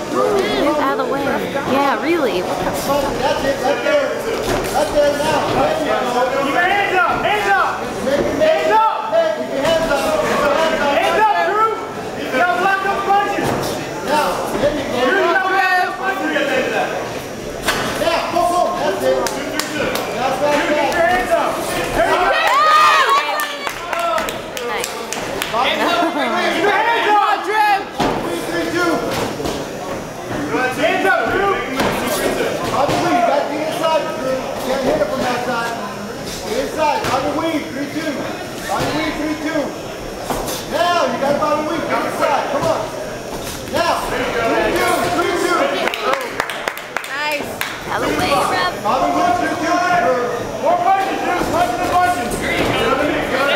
Move out of the way. Yeah, really. That's it, right there. Right there now. Keep your hands up! Hands up! Hands up! Keep your hands up. Hands up, Drew! You gotta block those punches! Now, there you go. Drew, you gotta block those punches! Now, go home. That's it. That's right. Keep your hands up! There you go! Nice. Keep your hands up, Drew! 3-2. Hands up, Drew! On the weave, that's the inside, Drew. Can't hit it from that side. The inside, on the weave, 3-2. On the weave, 3-2. Now, you got it on the weave, the inside, come on. Now, 3-2, 3-2. Nice. Out of the way, ref. On the weave, 3-2. More punches, Drew! Punch the punches! Move out of the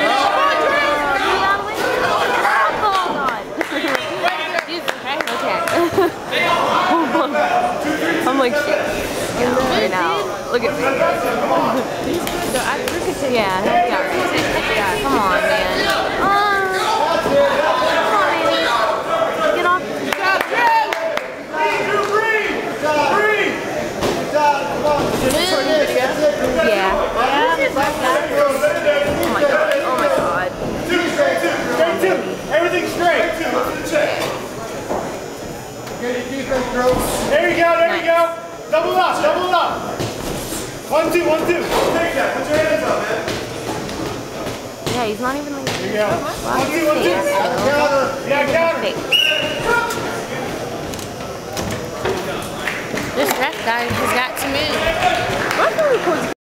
way. Oh, God. Okay. I'm like, shit. Yeah, right now. Look at me. Yeah, heck yeah. Yeah, come on, man. Come on, baby. Get off. Drew, breathe! Breathe! Yeah. Oh my God. Oh my God. Straight two! Everything straight! Get your defense, Drew. There you go, there you go! Double up, double up! 1-2, 1-2. Take that, put your hands up, man. Yeah, he's not even like. There you go. 1-2, 1-2. Counter. Yeah, counter. This ref guy has got to move.